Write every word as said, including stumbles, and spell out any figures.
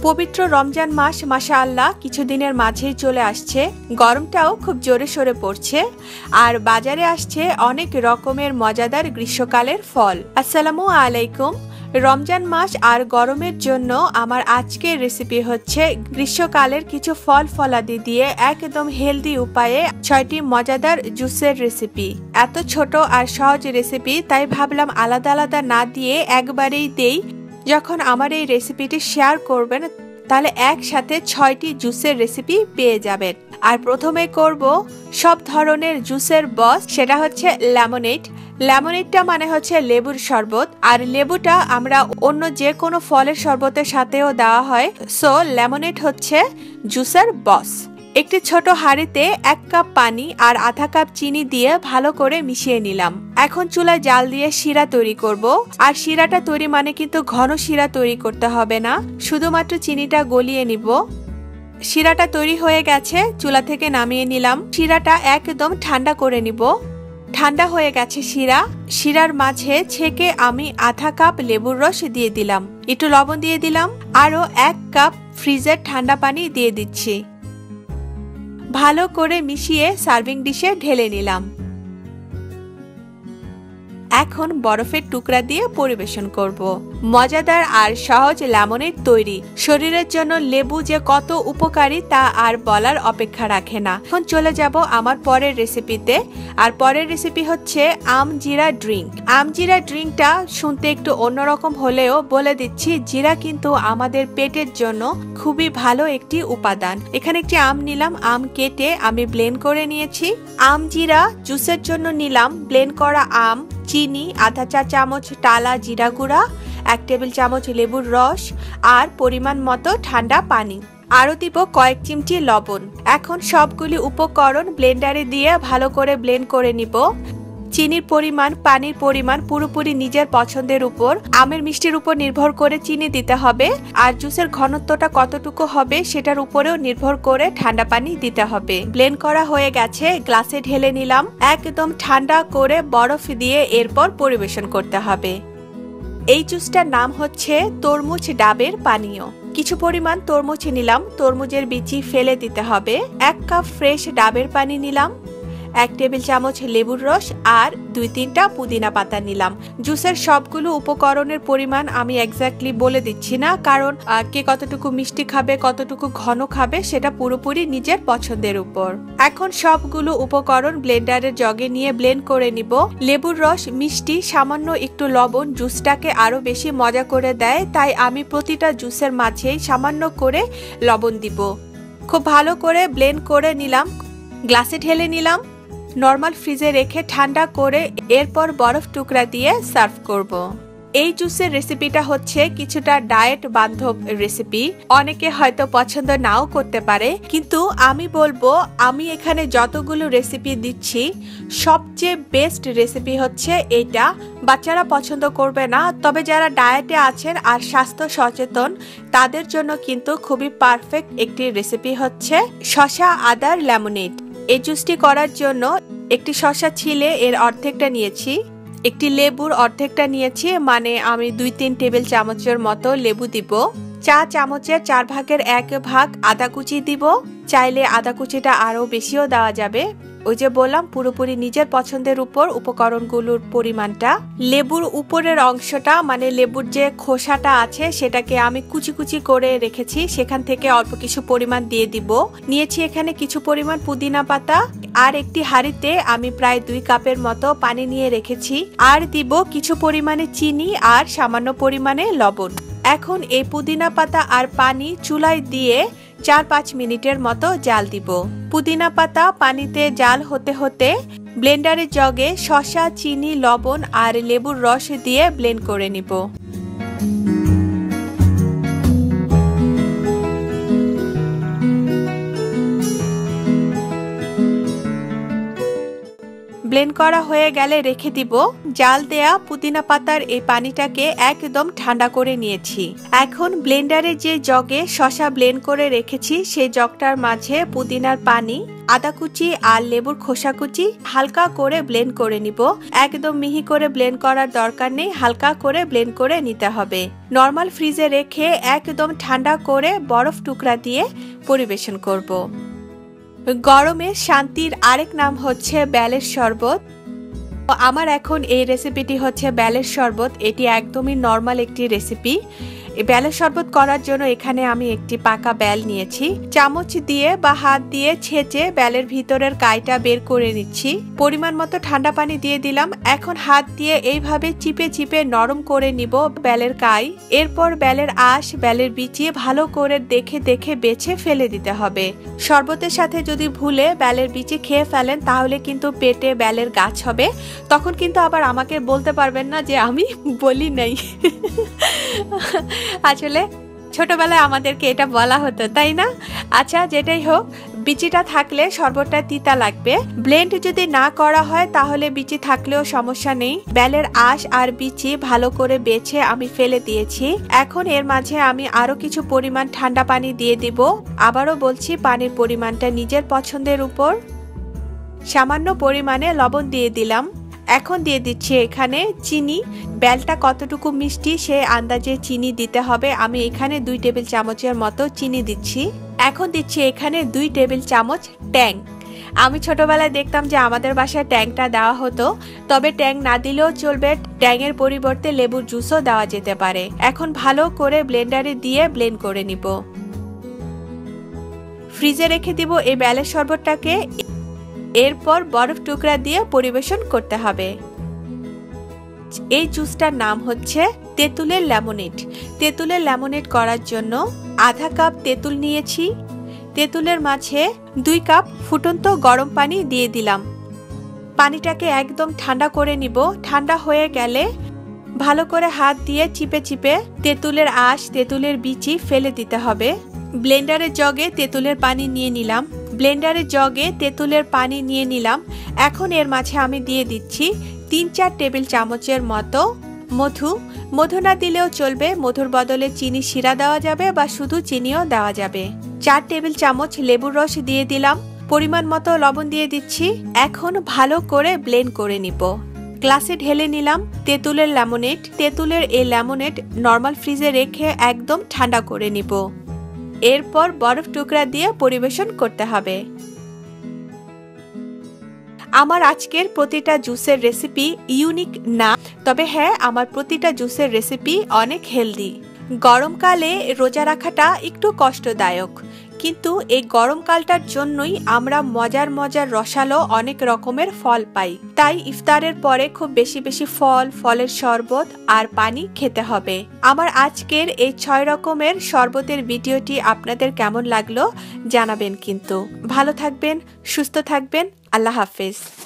পবিত্র রমজান মাস মাশাআল্লাহ কিছুদিনের মাঝেই চলে আসছে। গরমটাও খুব জোরে সোরে পড়ছে আর বাজারে আসছে অনেক রকমের মজাদার গ্রীষ্মকালের ফল। আসসালামু আলাইকুম। রমজান মাস আর গরমের জন্য আমার আজকের রেসিপি হচ্ছে গ্রীষ্মকালের কিছু ফল ফলাদি দিয়ে একদম হেলদি উপায়ে ছয়টি মজাদার জুসের রেসিপি। এত ছোট আর সহজ রেসিপি, তাই ভাবলাম আলাদা আলাদা না দিয়ে একবারেই দেই। যখন আমার এই রেসিপিটি শেয়ার করবেন তাহলে একসাথে ছয়টি জুসের রেসিপি পেয়ে যাবেন। আর প্রথমে করব সব ধরনের জুসের বস, সেটা হচ্ছে লেমনেড। লেমনেডটা মানে হচ্ছে লেবুর শরবত, আর লেবুটা আমরা অন্য যে কোনো ফলের শরবতের সাথেও দেওয়া হয়। সো লেমনেড হচ্ছে জুসের বস। একটি ছোট হাঁড়িতে এক কাপ পানি আর আধা কাপ চিনি দিয়ে ভালো করে মিশিয়ে নিলাম। এখন চুলায় জাল দিয়ে শিরা তৈরি করব। আর শিরাটা তৈরি মানে কিন্তু ঘন শিরা তৈরি করতে হবে না, শুধুমাত্র চিনিটা গলিয়ে নিব। শিরাটা তৈরি হয়ে গেছে, চুলা থেকে নামিয়ে নিলাম। শিরাটা একদম ঠান্ডা করে নিব। ঠান্ডা হয়ে গেছে শিরা। শিরার মাঝে ছেঁকে আমি আধা কাপ লেবুর রস দিয়ে দিলাম, একটু লবণ দিয়ে দিলাম, আরো এক কাপ ফ্রিজের ঠান্ডা পানি দিয়ে দিচ্ছি। ভালো করে মিশিয়ে সার্ভিং ডিশে ঢেলে নিলাম। এখন বরফের টুকরা দিয়ে পরিবেশন করব। মজাদার আর সহজ লেমনেড তৈরি। শরীরের জন্য লেবু যে কত উপকারী তা আর বলার অপেক্ষা রাখে না। এখন চলে যাব আমার পরের রেসিপিতে। আর পরের রেসিপি হচ্ছে আম জিরা ড্রিঙ্ক। আম জিরা ড্রিঙ্কটা শুনতে একটু অন্যরকম হলেও বলে দিচ্ছি, জিরা কিন্তু আমাদের পেটের জন্য খুবই ভালো একটি উপাদান। এখানে একটি আম নিলাম, আম কেটে আমি ব্লেন্ড করে নিয়েছি। আম জিরা জুসের জন্য নিলাম ব্লেন্ড করা আম, চিনি, আধা চা চামচ টালা জিরা গুঁড়া, এক টেবিল চামচ লেবুর রস আর পরিমাণ মতো ঠান্ডা পানি। আরো দিব কয়েক চিমটি লবণ। এখন সবগুলি উপকরণ ব্লেন্ডারে দিয়ে ভালো করে ব্লেন্ড করে নিব। চিনির পরিমাণ, পানির পরিমাণ পুরোপুরি নিজের পছন্দের উপর। আমের মিষ্টির উপর নির্ভর করে চিনি দিতে হবে, আর জুসের ঘনত্বটা কতটুকু হবে সেটার উপরেও নির্ভর করে ঠান্ডা পানি দিতে হবে। ব্লেন্ড করা হয়ে গেছে, গ্লাসে ঢেলে নিলাম। একদম ঠান্ডা করে বরফ দিয়ে এরপর পরিবেশন করতে হবে। এই জুসটার নাম হচ্ছে তরমুজ ডাবের পানীয়। কিছু পরিমাণ তরমুজ নিলাম, তরমুজের বিচি ফেলে দিতে হবে। এক কাপ ফ্রেশ ডাবের পানি নিলাম, এক টেবিল চামচ লেবুর রস আর দুই তিনটা পুদিনা পাতা নিলাম। জুসের সবগুলো উপকরণের পরিমাণ আমি এক্স্যাক্টলি বলে দিচ্ছি না, কারণ কে কতটুকু মিষ্টি খাবে, কতটুকু ঘন খাবে সেটা পুরোপুরি নিজের পছন্দের উপর। এখন সবগুলো উপকরণ ব্লেন্ডারের জগে নিয়ে ব্লেন্ড করে নিব। লেবুর রস, মিষ্টি, সামান্য একটু লবণ জুসটাকে আরো বেশি মজা করে দেয়, তাই আমি প্রতিটা জুসের মাঝেই সামান্য করে লবণ দিব। খুব ভালো করে ব্লেন্ড করে নিলাম, গ্লাসে ঢেলে নিলাম। নরমাল ফ্রিজে রেখে ঠান্ডা করে এরপর বরফ টুকরা দিয়ে সার্ভ করব। এই জুসের রেসিপিটা হচ্ছে কিছুটা ডায়েট বান্ধব রেসিপি। অনেকে হয়তো পছন্দ নাও করতে পারে, কিন্তু আমি বলবো আমি এখানে যতগুলো রেসিপি দিচ্ছি সবচেয়ে বেস্ট রেসিপি হচ্ছে এইটা। বাচ্চারা পছন্দ করবে না, তবে যারা ডায়েটে আছেন আর স্বাস্থ্য সচেতন তাদের জন্য কিন্তু খুবই পারফেক্ট একটি রেসিপি হচ্ছে শসা আদার লেমনেড। এই জুসটি করার জন্য একটি শসা ছিলে এর অর্ধেকটা নিয়েছি, একটি লেবুর অর্ধেকটা নিয়েছি, মানে আমি দুই তিন টেবিল চামচের মতো লেবু দিব। চা চামচের চার ভাগের এক ভাগ আদা কুচি দিব। চাইলে আদা কুচিটা আরো বেশিও দেওয়া যাবে। ওই যে বললাম পুরোপুরি নিজের পছন্দের উপর উপকরণগুলোর পরিমাণটা। লেবুর উপরের অংশটা মানে লেবুর যে খোসাটা আছে সেটাকে আমি কুচি কুচি করে রেখেছি, সেখান থেকে অল্প কিছু পরিমাণ দিয়ে দিব। নিয়েছি এখানে কিছু পরিমাণ পুদিনা পাতা, আর একটি হাঁড়িতে আমি প্রায় দুই কাপের মতো পানি নিয়ে রেখেছি। আর দিব কিছু পরিমাণে চিনি আর সামান্য পরিমাণে লবণ। এখন এই পুদিনা পাতা আর পানি চুলায় দিয়ে চার পাঁচ মিনিটের মতো জাল দিব। পুদিনা পাতা পানিতে জাল হতে হতে ব্লেন্ডারের জগে শসা, চিনি, লবণ আর লেবুর রস দিয়ে ব্লেন্ড করে নিব। ব্লেন্ড করা হয়ে গেলে রেখে দিব। জাল দেয়া পুদিনা পাতার এই পানিটাকে একদম ঠান্ডা করে নিয়েছি। এখন ব্লেন্ডারে যে জগে শসা ব্লেন্ড করে রেখেছি সেই জগটার মাঝে পুদিনার পানি, আদা কুচি আর লেবুর খোসা কুচি হালকা করে ব্লেন্ড করে নিব। একদম মিহি করে ব্লেন্ড করার দরকার নেই, হালকা করে ব্লেন্ড করে নিতে হবে। নরমাল ফ্রিজে রেখে একদম ঠান্ডা করে বরফ টুকরা দিয়ে পরিবেশন করব। গরমে শান্তির আরেক নাম হচ্ছে বেলের শরবত। আমার এখন এই রেসিপিটি হচ্ছে বেলের শরবত। এটি একদমই নরমাল একটি রেসিপি। বেলের শরবত করার জন্য এখানে আমি একটি পাকা বেল নিয়েছি। চামচ দিয়ে বা হাত দিয়ে ছেঁচে বেলের ভিতরের কাইটা বের করে নিচ্ছি। পরিমাণ মতো ঠান্ডা পানি দিয়ে দিলাম। এখন হাত দিয়ে এইভাবে চিপে চিপে নরম করে নিব বেলের কাই। এরপর বেলের আঁশ, বেলের বিচি ভালো করে দেখে দেখে বেছে ফেলে দিতে হবে। শরবতের সাথে যদি ভুলে বেলের বিচি খেয়ে ফেলেন তাহলে কিন্তু পেটে বেলের গাছ হবে। তখন কিন্তু আবার আমাকে বলতে পারবেন না যে আমি বলি নাই। আসলে ছোটবেলায় আমাদেরকে এটা বলা হতো, তাই না? আচ্ছা, যেটাই হোক, বিচিটা থাকলে শরবতটা তিতা লাগবে। ব্লেন্ড যদি না করা হয় তাহলে বিচি থাকলেও সমস্যা নেই। বেলের আঁশ আর বিচি ভালো করে বেছে আমি ফেলে দিয়েছি। এখন এর মাঝে আমি আরো কিছু পরিমাণ ঠান্ডা পানি দিয়ে দিব। আবারও বলছি, পানির পরিমাণটা নিজের পছন্দের উপর। সামান্য পরিমাণে লবণ দিয়ে দিলাম। এখন দিয়ে দিচ্ছি এখানে চিনি। বেলটা কতটুকু মিষ্টি সে আন্দাজে চিনি দিতে হবে। আমি এখানে দুই টেবিল চামচের মতো চিনি দিচ্ছি। এখন দিচ্ছি এখানে দুই টেবিল চামচ ট্যাং। আমি ছোটবেলায় দেখতাম যে আমাদের বাসায় ট্যাংটা দেওয়া হতো, তবে ট্যাং না দিলেও চলবে। ট্যাংয়ের পরিবর্তে লেবুর জুসও দেওয়া যেতে পারে। এখন ভালো করে ব্লেন্ডারে দিয়ে ব্লেন্ড করে নিব। ফ্রিজে রেখে দিব এই বেলের শরবতটাকে। এরপর বরফ টুকরা দিয়ে পরিবেশন করতে হবে। এই জুসটার নাম হচ্ছে তেঁতুলের লেমনেড। তেঁতুলের লেমনেড করার জন্য আধা কাপ তেঁতুল নিয়েছি। তেঁতুলের মাঝে দুই কাপ ফুটন্ত গরম পানি দিয়ে দিলাম। পানিটাকে একদম ঠান্ডা করে নিব। ঠান্ডা হয়ে গেলে ভালো করে হাত দিয়ে চিপে চিপে তেঁতুলের আঁশ, তেঁতুলের বিচি ফেলে দিতে হবে। ব্লেন্ডারের জগে তেঁতুলের পানি নিয়ে নিলাম। ব্লেন্ডারের জগে তেঁতুলের পানি নিয়ে নিলাম। এখন এর মাঝে আমি দিয়ে দিচ্ছি তিন চার টেবিল চামচের মতো মধু। মধু না দিলেও চলবে, মধুর বদলে চিনি শিরা দেওয়া যাবে বা শুধু চিনিও দেওয়া যাবে। চার টেবিল চামচ লেবুর রস দিয়ে দিলাম। পরিমাণ মতো লবণ দিয়ে দিচ্ছি। এখন ভালো করে ব্লেন্ড করে নিব। গ্লাসে ঢেলে নিলাম তেঁতুলের লেমনেড। তেঁতুলের এই লেমনেড নরমাল ফ্রিজে রেখে একদম ঠান্ডা করে নিব। এরপর বরফ টুকরা দিয়ে পরিবেশন করতে হবে। আমার আজকের প্রতিটা জুসের রেসিপি ইউনিক না, তবে হ্যাঁ, আমার প্রতিটা জুসের রেসিপি অনেক হেলদি। গরমকালে রোজা রাখাটা একটু কষ্টদায়ক, কিন্তু এই গরমকালটার জন্যই আমরা মজার মজার রসালো অনেক রকমের ফল পাই। তাই ইফতারের পরে খুব বেশি বেশি ফল, ফলের শরবত আর পানি খেতে হবে। আমার আজকের এই ছয় রকমের শরবতের ভিডিওটি আপনাদের কেমন লাগলো জানাবেন কিন্তু। ভালো থাকবেন, সুস্থ থাকবেন। আল্লাহ হাফেজ।